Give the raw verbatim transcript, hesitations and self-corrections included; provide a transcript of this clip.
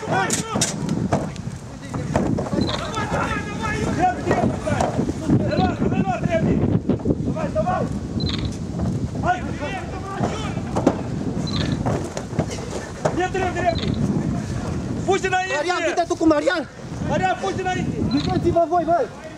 Hai! Drept, drept, stai! Relax, relax, drept! Давай, давай! Hai! E drept, drept! Fugi înainte! Marian, du-te tu cu Marian! Marian, fugi înainte! Duceți-vă voi, băi!